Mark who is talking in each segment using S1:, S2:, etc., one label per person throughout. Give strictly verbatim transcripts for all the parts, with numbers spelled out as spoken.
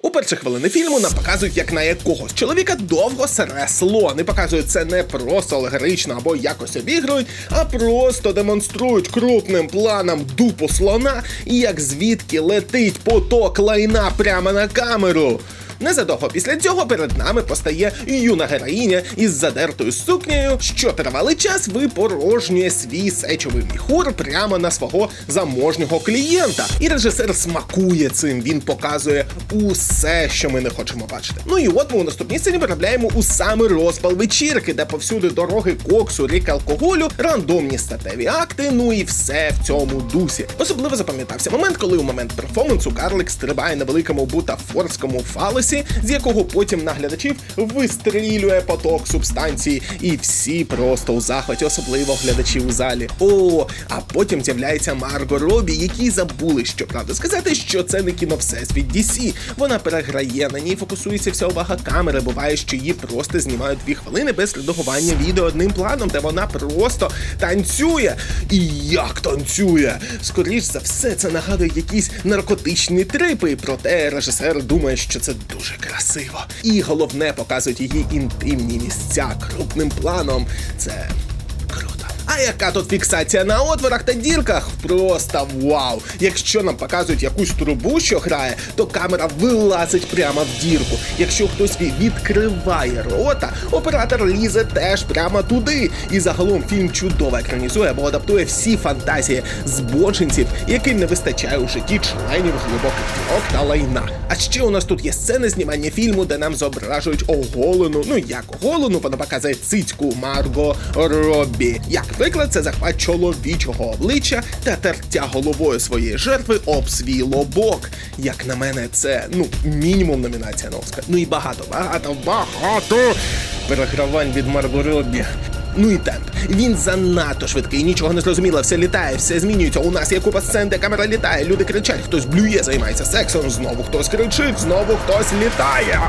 S1: У перші хвилини фільму нам показують, як на якогось чоловіка довго сере слон. І показують це не просто алегорично або якось обігрують, а просто демонструють крупним планом дупу слона і як звідки летить поток лайна прямо на камеру. Незадовго після цього перед нами постає юна героїня із задертою сукнею, що тривалий час випорожнює свій сечовий міхур прямо на свого заможнього клієнта. І режисер смакує цим, він показує усе, що ми не хочемо бачити. Ну і от ми у наступній сцені виробляємо у саме розпал вечірки, де повсюди дороги коксу, рік алкоголю, рандомні статеві акти, ну і все в цьому дусі. Особливо запам'ятався момент, коли у момент перформансу карлик стрибає на великому бутафорському фалосі, з якого потім на глядачів вистрілює поток субстанції, і всі просто у захваті, особливо глядачі у залі. О, а потім з'являється Марго Робі, які забули, що правда сказати, що це не кіно Всесвіт Ді Сі. Вона переграє, на ній фокусується вся увага камери, буває, що її просто знімають дві хвилини без редагування відео одним планом, де вона просто танцює. І як танцює! Скоріш за все, це нагадує якісь наркотичні трипи, проте режисер думає, що це дуже красиво. І головне, показують її інтимні місця крупним планом. Це круто. А яка тут фіксація на отворах та дірках? Просто вау! Якщо нам показують якусь трубу, що грає, то камера вилазить прямо в дірку. Якщо хтось відкриває рота, оператор лізе теж прямо туди. І загалом фільм чудово екранізує або адаптує всі фантазії збочинців, яким не вистачає у житті членів глибоких дірок та лайна. А ще у нас тут є сцени знімання фільму, де нам зображують оголену, ну як оголену, вона показує цицьку Марго Робі. Як приклад, це захват чоловічого обличчя та тертя головою своєї жертви об свій лобок. Як на мене, це, ну, мінімум номінація на Оскар. Ну і багато, багато, багато перегравань від Марго Робі. Ну і темп. Він занадто швидкий, нічого не зрозуміло, все літає, все змінюється. У нас є купа сцен, де камера літає, люди кричать, хтось блює, займається сексом, знову хтось кричить, знову хтось літає.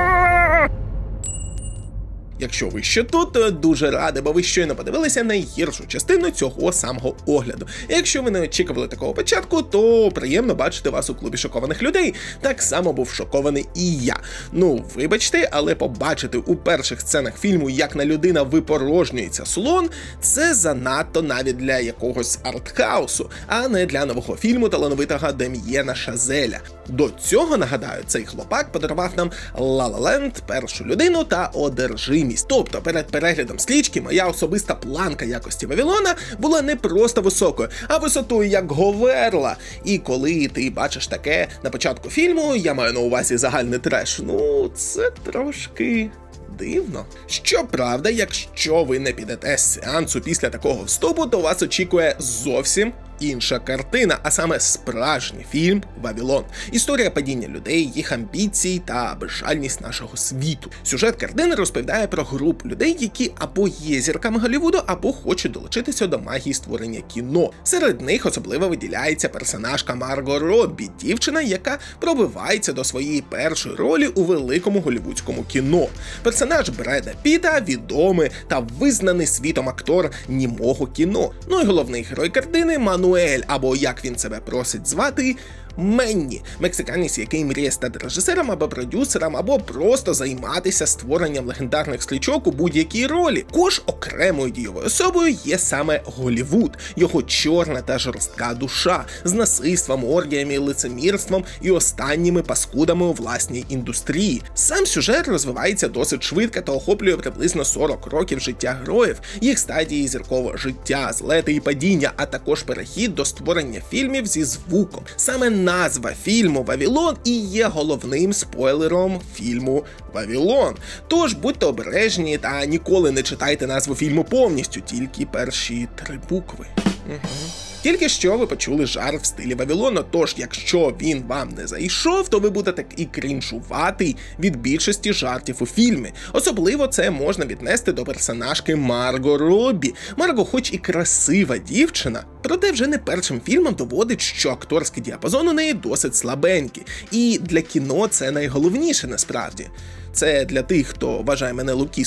S1: Якщо ви ще тут, то дуже радий, бо ви щойно подивилися найгіршу частину цього самого огляду. Якщо ви не очікували такого початку, то приємно бачити вас у клубі шокованих людей. Так само був шокований і я. Ну, вибачте, але побачити у перших сценах фільму, як на людина випорожнюється слон, це занадто навіть для якогось артхаусу, а не для нового фільму талановитого Дем'єна Шазеля. До цього, нагадаю, цей хлопак подарував нам Ла Ла Ленд, Першу людину та Одержимість. Тобто перед переглядом «Слічки» моя особиста планка якості Вавилона була не просто високою, а висотою як Говерла. І коли ти бачиш таке на початку фільму, я маю на увазі загальний треш, ну це трошки дивно. Щоправда, якщо ви не підете з сеансу після такого вступу, то вас очікує зовсім інша картина, а саме справжній фільм «Вавилон». Історія падіння людей, їх амбіцій та безжальність нашого світу. Сюжет картини розповідає про групу людей, які або є зірками Голлівуду, або хочуть долучитися до магії створення кіно. Серед них особливо виділяється персонажка Марго Робі, дівчина, яка пробивається до своєї першої ролі у великому голлівудському кіно. Персонаж Бреда Піта – відомий та визнаний світом актор німого кіно. Ну і головний герой картини – Мануель, або як він себе просить звати, Менні, мексиканець, який мріє стати режисером або продюсером, або просто займатися створенням легендарних стрічок у будь-якій ролі. Також окремою дієвою особою є саме Голлівуд, його чорна та жорстка душа, з насильством, оргіями, лицемірством і останніми паскудами у власній індустрії. Сам сюжет розвивається досить швидко та охоплює приблизно сорок років життя героїв, їх стадії зіркового життя, злети і падіння, а також перехід до створення фільмів зі звуком. Саме назва фільму «Вавилон» і є головним спойлером фільму «Вавилон». Тож будьте обережні та ніколи не читайте назву фільму повністю, тільки перші три букви. Угу. Тільки що ви почули жарт в стилі Вавилона, тож якщо він вам не зайшов, то ви будете і крінжувати від більшості жартів у фільмі. Особливо це можна віднести до персонажки Марго Робі. Марго хоч і красива дівчина, проте вже не першим фільмом доводить, що акторський діапазон у неї досить слабенький. І для кіно це найголовніше насправді. Це для тих, хто вважає мене лукістом.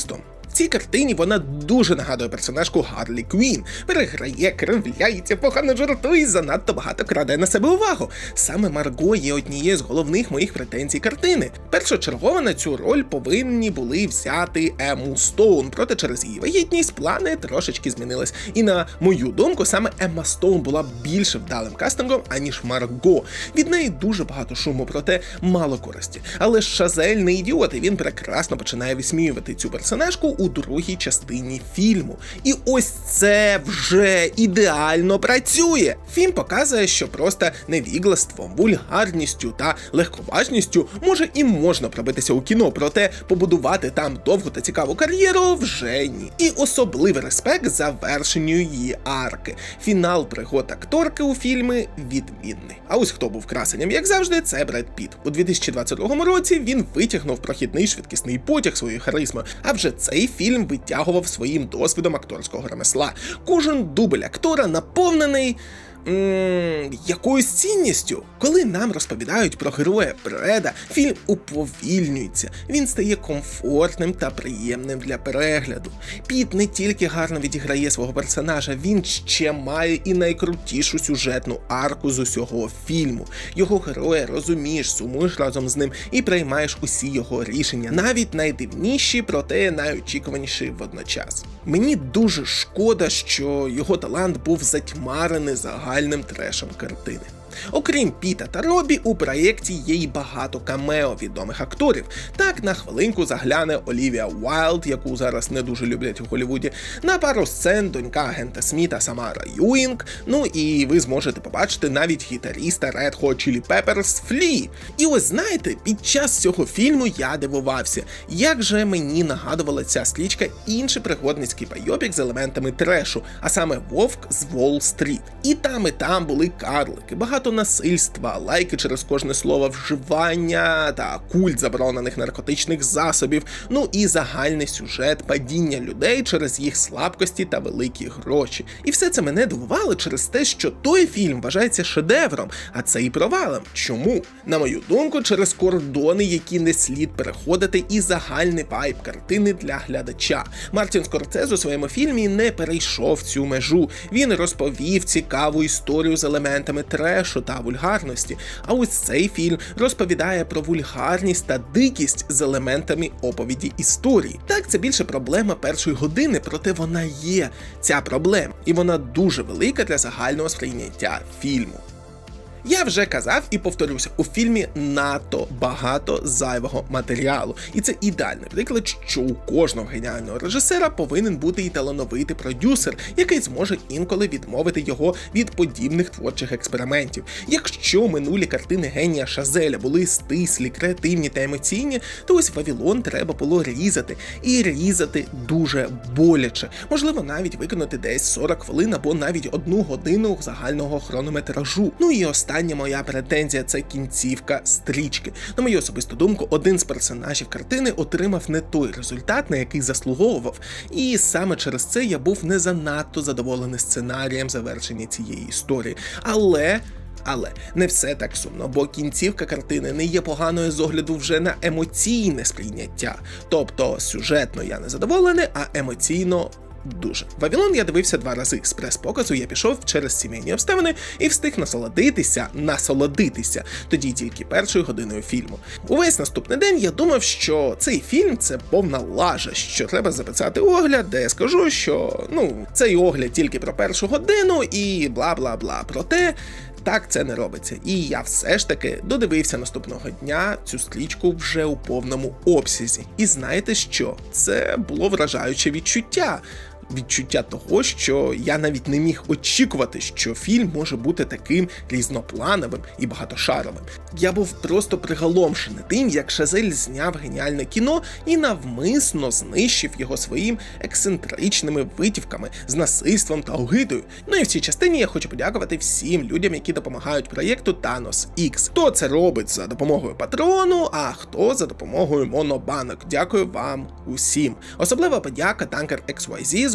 S1: В цій картині вона дуже нагадує персонажку Гарлі Квін. Переграє, кривляється, погано жартує і занадто багато краде на себе увагу. Саме Марго є однією з головних моїх претензій картини. Першочергово на цю роль повинні були взяти Ему Стоун, проте через її вагітність плани трошечки змінились. І на мою думку, саме Емма Стоун була більше вдалим кастингом, аніж Марго. Від неї дуже багато шуму, проте мало користі. Але Шазель не ідіот, і він прекрасно починає висміювати цю персонажку у другій частині фільму. І ось це вже ідеально працює. Фільм показує, що просто невіглаством, вульгарністю та легковажністю може і можна пробитися у кіно, проте побудувати там довгу та цікаву кар'єру вже ні. І особливий респект завершенню її арки. Фінал пригод акторки у фільмі відмінний. А ось хто був красенням, як завжди, це Бред Піт. У дві тисячі двадцять другому році він витягнув прохідний швидкісний потяг своєю харизмою, а вже цей фільм витягував своїм досвідом акторського ремесла. Кожен дубль актора наповнений Ммм, якоюсь цінністю. Коли нам розповідають про героя Бреда, фільм уповільнюється, він стає комфортним та приємним для перегляду. Піт не тільки гарно відіграє свого персонажа, він ще має і найкрутішу сюжетну арку з усього фільму. Його героя розумієш, сумуєш разом з ним і приймаєш усі його рішення, навіть найдивніші, проте найочікуваніші водночас. Мені дуже шкода, що його талант був затьмарений загальним трешем картини. Окрім Піта та Робі, у проєкті є й багато камео відомих акторів. Так, на хвилинку загляне Олівія Уайлд, яку зараз не дуже люблять у Голлівуді, на пару сцен донька агента Сміта Самара Юінг, ну і ви зможете побачити навіть гітаріста Red Hot Chili Peppers Флі. І ось знаєте, під час цього фільму я дивувався, як же мені нагадувала ця стрічка інший пригодницький байопік з елементами трешу, а саме Вовк з Уолл-стріт. І там, і там були карлики, багато насильства, лайки через кожне слово, вживання та культ заборонених наркотичних засобів, ну і загальний сюжет падіння людей через їх слабкості та великі гроші. І все це мене дивувало через те, що той фільм вважається шедевром, а це і провалом. Чому? На мою думку, через кордони, які не слід переходити, і загальний вайб картини для глядача. Мартін Скорсезе у своєму фільмі не перейшов цю межу. Він розповів цікаву історію з елементами трешу та вульгарності, а ось цей фільм розповідає про вульгарність та дикість з елементами оповіді історії. Так, це більше проблема першої години, проте вона є, ця проблема, і вона дуже велика для загального сприйняття фільму. Я вже казав і повторюся, у фільмі надто багато зайвого матеріалу. І це ідеальний приклад, що у кожного геніального режисера повинен бути і талановитий продюсер, який зможе інколи відмовити його від подібних творчих експериментів. Якщо минулі картини генія Шазеля були стислі, креативні та емоційні, то ось Вавилон треба було різати. І різати дуже боляче. Можливо, навіть виконати десь сорок хвилин або навіть одну годину загального хронометражу. Ну і останнє. Остання моя претензія – це кінцівка стрічки. На мою особисту думку, один з персонажів картини отримав не той результат, на який заслуговував. І саме через це я був не занадто задоволений сценарієм завершення цієї історії. Але... Але не все так сумно, бо кінцівка картини не є поганою з огляду вже на емоційне сприйняття. Тобто сюжетно я не задоволений, а емоційно дуже. Вавилон я дивився два рази. З прес-показу я пішов через сімейні обставини і встиг насолодитися, насолодитися тоді тільки першою годиною фільму. Увесь наступний день я думав, що цей фільм – це повна лажа, що треба записати огляд, де я скажу, що, ну, цей огляд тільки про першу годину і бла-бла-бла. Проте так це не робиться. І я все ж таки додивився наступного дня цю стрічку вже у повному обсязі. І знаєте що? Це було вражаюче відчуття. Відчуття того, що я навіть не міг очікувати, що фільм може бути таким різноплановим і багатошаровим. Я був просто приголомшений тим, як Шазель зняв геніальне кіно і навмисно знищив його своїм ексцентричними витівками з насильством та огидою. Ну і в цій частині я хочу подякувати всім людям, які допомагають проєкту Thanos X. Хто це робить за допомогою Патреону, а хто за допомогою монобанок. Дякую вам усім. Особлива подяка Tanker ікс вай зі з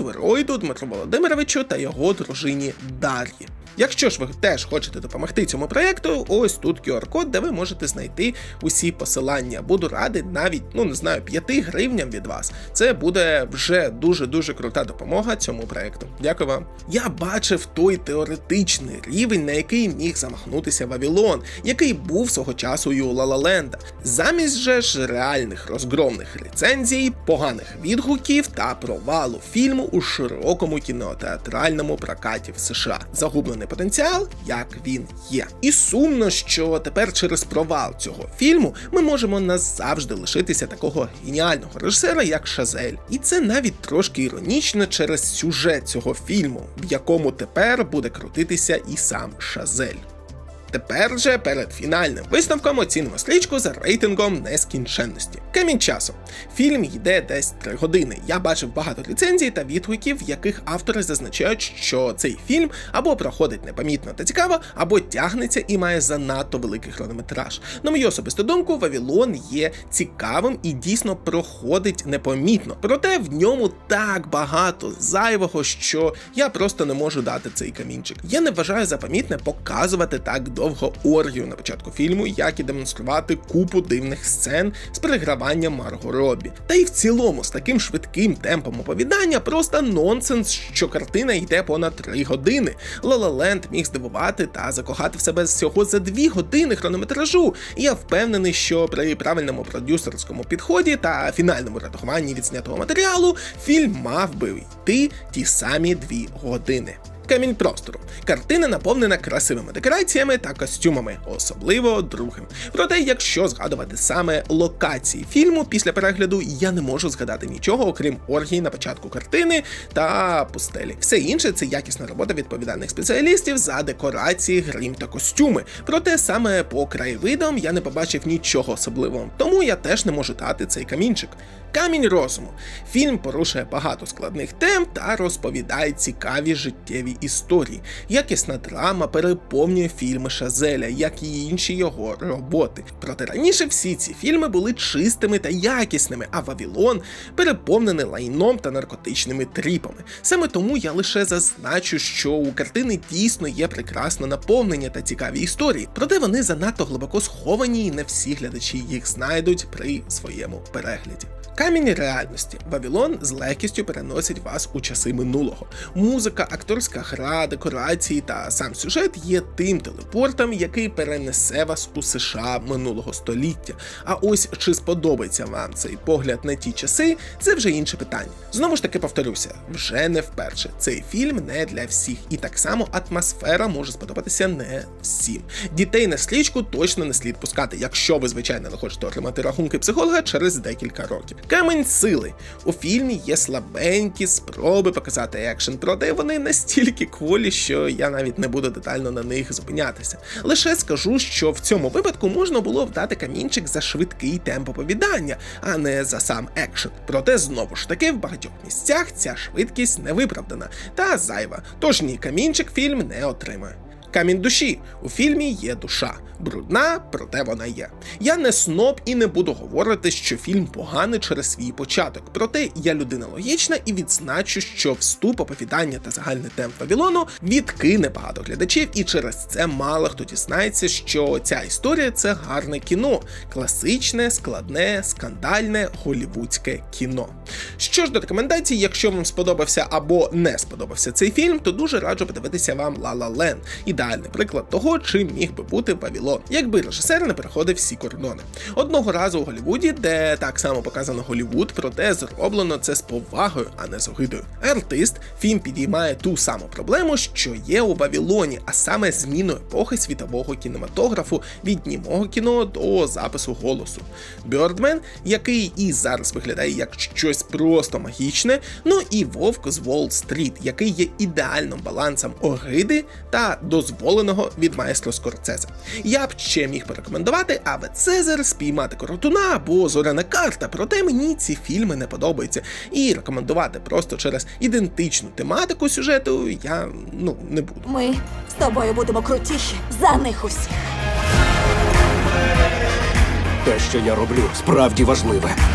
S1: фонду Ройду Дмитру Володимировичу та його дружині Дар'ї. Якщо ж ви теж хочете допомогти цьому проєкту, ось тут ку ар код, де ви можете знайти усі посилання. Буду радий навіть, ну не знаю, п'яти гривням від вас. Це буде вже дуже-дуже крута допомога цьому проєкту. Дякую вам. Я бачив той теоретичний рівень, на який міг замахнутися Вавилон, який був свого часу і у Ла Ла Ленда. Замість же ж реальних розгромних рецензій, поганих відгуків та провалу фільму у широкому кінотеатральному прокаті в США. Загублений потенціал, як він є. І сумно, що тепер через провал цього фільму ми можемо назавжди лишитися такого геніального режисера, як Шазель. І це навіть трошки іронічно через сюжет цього фільму, в якому тепер буде крутитися і сам Шазель. Тепер же перед фінальним висновком оцінимо стрічку за рейтингом нескінченності. Камінь часу. Фільм йде десь три години. Я бачив багато рецензій та відгуків, в яких автори зазначають, що цей фільм або проходить непомітно та цікаво, або тягнеться і має занадто великий хронометраж. На мою особисту думку, Вавилон є цікавим і дійсно проходить непомітно. Проте в ньому так багато зайвого, що я просто не можу дати цей камінчик. Я не вважаю за помітне показувати так довго оргію на початку фільму, як і демонструвати купу дивних сцен з переграванням Марго Роббі. Та й в цілому з таким швидким темпом оповідання просто нонсенс, що картина йде понад три години. Ла Ла Ленд міг здивувати та закохати в себе всього за дві години хронометражу. І я впевнений, що при правильному продюсерському підході та фінальному редагуванні відзнятого матеріалу фільм мав би йти ті самі дві години. Камінь простору. Картина наповнена красивими декораціями та костюмами, особливо другим. Проте, якщо згадувати саме локації фільму після перегляду, я не можу згадати нічого, окрім оргії на початку картини та пустелі. Все інше – це якісна робота відповідальних спеціалістів за декорації, грим та костюми. Проте саме по краєвидам я не побачив нічого особливого, тому я теж не можу дати цей камінчик. Камінь розуму. Фільм порушує багато складних тем та розповідає цікаві життєві історії. Якісна драма переповнює фільми Шазеля, як і інші його роботи. Проте раніше всі ці фільми були чистими та якісними, а Вавилон переповнений лайном та наркотичними тріпами. Саме тому я лише зазначу, що у картини дійсно є прекрасне наповнення та цікаві історії. Проте вони занадто глибоко сховані і не всі глядачі їх знайдуть при своєму перегляді. Камінь реальності. Вавилон з легкістю переносить вас у часи минулого. Музика, акторська гра, декорації та сам сюжет є тим телепортом, який перенесе вас у США минулого століття. А ось чи сподобається вам цей погляд на ті часи, це вже інше питання. Знову ж таки повторюся, вже не вперше. Цей фільм не для всіх. І так само атмосфера може сподобатися не всім. Дітей на стрічку точно не слід пускати, якщо ви, звичайно, не хочете отримати рахунки психолога через декілька років. Камінь сили. У фільмі є слабенькі спроби показати екшен, проте вони настільки кволі, що я навіть не буду детально на них зупинятися. Лише скажу, що в цьому випадку можна було вдати камінчик за швидкий темп оповідання, а не за сам екшен. Проте, знову ж таки, в багатьох місцях ця швидкість не виправдана та зайва, тож ні камінчик фільм не отримує. Камінь душі. У фільмі є душа. Брудна, проте вона є. Я не сноб і не буду говорити, що фільм поганий через свій початок. Проте я людина логічна і відзначу, що вступ, оповідання та загальний темп Вавилону відкине багато глядачів, і через це мало хто дізнається, що ця історія – це гарне кіно. Класичне, складне, скандальне, голлівудське кіно. Що ж до рекомендацій, якщо вам сподобався або не сподобався цей фільм, то дуже раджу подивитися вам Ла Ла Ленд. Ідеальний приклад того, чим міг би бути Вавилон, якби режисер не переходив всі кордони. Одного разу у Голлівуді, де так само показано Голлівуд, проте зроблено це з повагою, а не з огидою. Артист, фільм підіймає ту саму проблему, що є у Вавилоні, а саме зміну епохи світового кінематографу від німого кіно до запису голосу. Бьордмен, який і зараз виглядає як щось просто магічне, ну і Вовк з Уолл-стріт, який є ідеальним балансом огиди та дозволеного від маестро Скорсезе. Я б ще міг порекомендувати Аве Цезар, Спіймати коротуна або Зоряна карта, проте мені ці фільми не подобаються. І рекомендувати просто через ідентичну тематику сюжету я, ну, не буду.
S2: Ми з тобою будемо крутіші за них усіх.
S3: Те, що я роблю, справді важливе.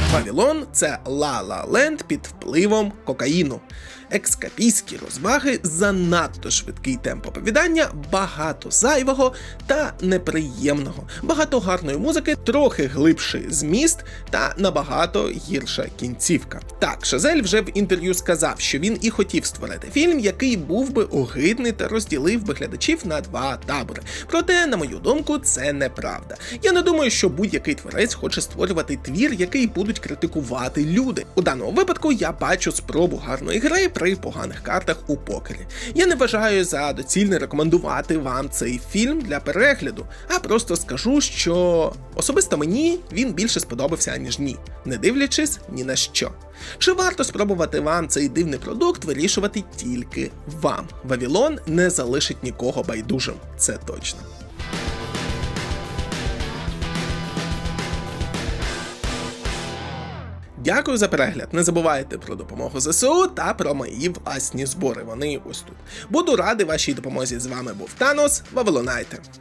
S1: Вавилон – це Ла-Ла Ленд під впливом кокаїну. Екскапійські розваги, занадто швидкий темп оповідання, багато зайвого та неприємного, багато гарної музики, трохи глибший зміст та набагато гірша кінцівка. Так, Шазель вже в інтерв'ю сказав, що він і хотів створити фільм, який був би огидний та розділив би глядачів на два табори. Проте, на мою думку, це неправда. Я не думаю, що будь-який творець хоче створювати твір, який будуть критикувати люди. У даному випадку я бачу спробу гарної гри при поганих картах у покері. Я не вважаю за доцільне рекомендувати вам цей фільм для перегляду, а просто скажу, що особисто мені він більше сподобався, ніж ні, не дивлячись ні на що. Чи варто спробувати вам цей дивний продукт, вирішувати тільки вам. Вавилон не залишить нікого байдужим, це точно. Дякую за перегляд, не забувайте про допомогу ЗСУ та про мої власні збори, вони ось тут. Буду радий вашій допомозі, з вами був Танос, Вавилонайте.